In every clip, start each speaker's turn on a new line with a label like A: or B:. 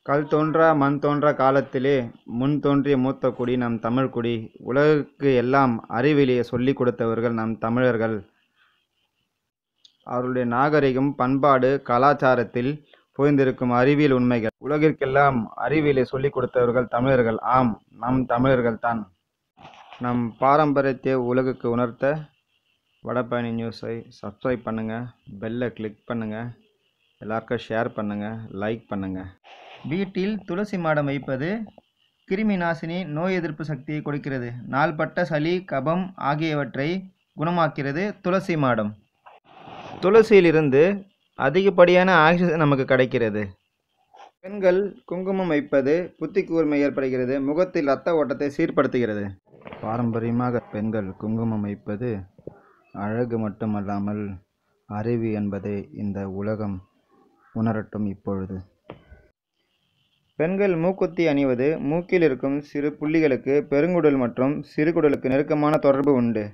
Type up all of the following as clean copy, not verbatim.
A: கல் தோன்றா மண் தோன்றா காலத்திலே முன் தோன்றிய மூத்த குடி நம் தமிழ்குடி. உலகுக்கு எல்லாம் அறிவியலை சொல்லிக் கொடுத்தவர்கள் நம் தமிழர்கள். அவர்களுடைய நாகரிகம், பண்பாடு, கலாச்சாரத்தில் புதைந்திருக்கும் அறிவியல் உண்மைகள். உலகிற்கெல்லாம் அறிவியலை சொல்லிக் கொடுத்தவர்கள் தமிழர்கள். ஆம், நம் தமிழர்கள்தான். நம் பாரம்பரியத்தை உலகுக்கு உணர்த்த வடபழனி நியூஸை சப்ஸ்கிரைப் பண்ணுங்கள், பெல்லை கிளிக் பண்ணுங்கள், எல்லாருக்கும் ஷேர் பண்ணுங்கள், லைக் பண்ணுங்கள். வீட்டில் துளசி மாடம் வைப்பது கிருமி நாசினி, நோய் எதிர்ப்பு சக்தியை கொடுக்கிறது. நாள்பட்ட சளி, கபம் ஆகியவற்றை குணமாக்கிறது துளசி மாடம். துளசியிலிருந்து அதிகப்படியான ஆக்சிஜன் நமக்கு கிடைக்கிறது. பெண்கள் குங்குமம் வைப்பது புத்தி கூர்மை ஏற்படுகிறது, முகத்தில் இரத்த ஓட்டத்தை சீர்படுத்துகிறது. பாரம்பரியமாக பெண்கள் குங்குமம் வைப்பது அழகு மட்டுமல்லாமல் அறிவு என்பதை இந்த உலகம் உணரட்டும். இப்பொழுது பெண்கள் மூக்குத்தி அணிவது மூக்கில் இருக்கும் சிறு புள்ளிகளுக்கு பெருங்குடல் மற்றும் சிறுகுடலுக்கு நெருக்கமான தொடர்பு உண்டு.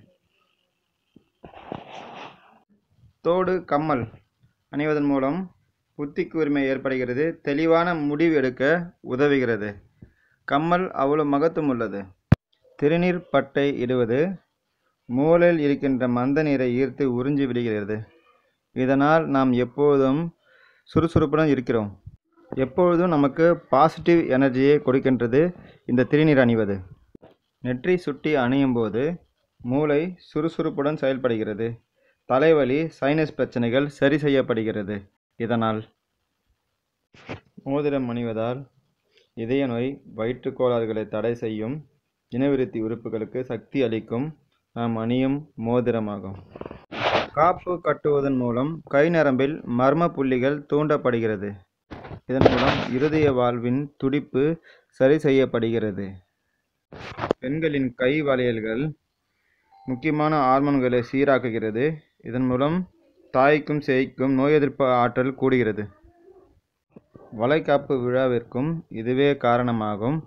A: தோடு, கம்மல் அணிவதன் மூலம் புத்தி கூர்மை ஏற்படுகிறது, தெளிவான முடிவு எடுக்க உதவுகிறது. கம்மல் அவ்வளவு மகத்துவம் உள்ளது. திருநீர் பட்டை இடுவது மூளையில் இருக்கின்ற மந்த நீரை ஈர்த்து உறிஞ்சி விடுகிறது. இதனால் நாம் எப்போதும் சுறுசுறுப்புடன் இருக்கிறோம். எப்பொழுதும் நமக்கு பாசிட்டிவ் எனர்ஜியை கொடுக்கின்றது இந்த திருநீர் அணிவது. நெற்றி சுட்டி அணியும் போது மூளை சுறுசுறுப்புடன் செயல்படுகிறது. தலைவலி, சைனஸ் பிரச்சனைகள் சரி செய்யப்படுகிறது. இதனால் மோதிரம் அணிவதால் இதய நோய், வயிற்றுக் கோளாறுகளை தடை செய்யும், இனவிருத்தி உறுப்புகளுக்கு சக்தி அளிக்கும் நாம் அணியும் மோதிரமாகும். காப்பு கட்டுவதன் மூலம் கை நரம்பில் மர்ம புள்ளிகள் தூண்டப்படுகிறது. இதன் மூலம் இருதய வாழ்வின் துடிப்பு சரி செய்யப்படுகிறது. பெண்களின் கை வளையல்கள் முக்கியமான ஹார்மோன்களை சீராக்குகிறது. இதன் மூலம் தாய்க்கும் சேய்க்கும் நோய் எதிர்ப்பு ஆற்றல் கூடுகிறது. வளைகாப்பு விழாவிற்கும் இதுவே காரணமாகும்.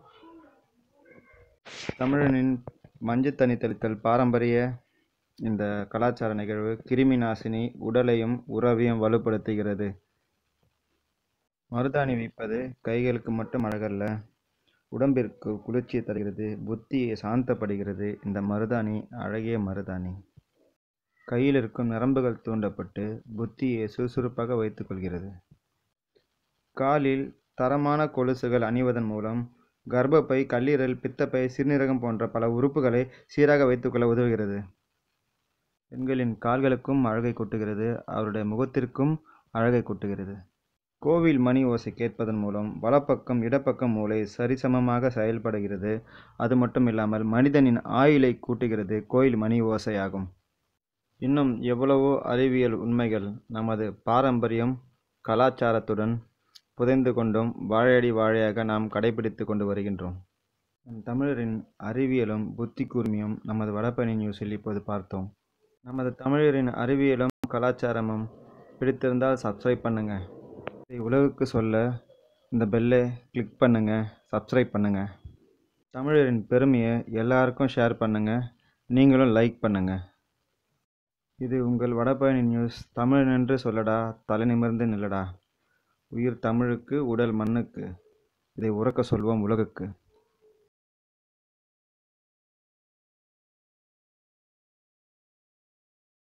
A: தமிழனின் மஞ்சள் தண்ணி தெளித்தல் பாரம்பரிய இந்த கலாச்சார நிகழ்வு கிருமி நாசினி உடலையும் உறவையும் வலுப்படுத்துகிறது. மருதாணி வைப்பது கைகளுக்கு மட்டும் அழகல்ல, உடம்பிற்கு குளிர்ச்சியை தருகிறது, புத்தியை சாந்தப்படுகிறது. இந்த மருதாணி அழகிய மருதாணி கையில் இருக்கும் நரம்புகள் தூண்டப்பட்டு புத்தியை சுறுசுறுப்பாக வைத்துக் கொள்கிறது. காலில் தரமான கொலுசுகள் அணிவதன் மூலம் கர்ப்பப்பை, கல்லீரல், பித்தப்பை, சிறுநீரகம் போன்ற பல உறுப்புகளை சீராக வைத்துக்கொள்ள உதவுகிறது. பெண்களின் கால்களுக்கும் அழகை கூட்டுகிறது, அவருடைய முகத்திற்கும் அழகை கூட்டுகிறது. கோவில் மணி ஓசை கேட்பதன் மூலம் வலப்பக்கம் இடப்பக்கம் மூளை சரிசமமாக செயல்படுகிறது. அது மட்டும் இல்லாமல் மனிதனின் ஆயுளை கூட்டுகிறது கோயில் மணி ஓசையாகும். இன்னும் எவ்வளவோ அறிவியல் உண்மைகள் நமது பாரம்பரியம் கலாச்சாரத்துடன் புதைந்து கொண்டும் வாழையடி வாழையாக நாம் கடைபிடித்து கொண்டு வருகின்றோம். நம் தமிழரின் அறிவியலும் புத்தி கூர்மையும் நமது வடபழனி நியூஸில் இப்போது பார்த்தோம். நமது தமிழரின் அறிவியலும் கலாச்சாரமும் பிடித்திருந்தால் சப்ஸ்கிரைப் பண்ணுங்கள். இதை உலகுக்கு சொல்ல இந்த பெல்லை கிளிக் பண்ணுங்கள், சப்ஸ்கிரைப் பண்ணுங்கள். தமிழரின் பெருமையை எல்லாருக்கும் ஷேர் பண்ணுங்கள், நீங்களும் லைக் பண்ணுங்கள். இது உங்கள் வடபழனி நியூஸ். தமிழ் என்று சொல்லடா, தலை நிமிர்ந்து நில்லடா. உயிர் தமிழுக்கு, உடல் மண்ணுக்கு. இதை உரக்க சொல்வோம் உலகுக்கு.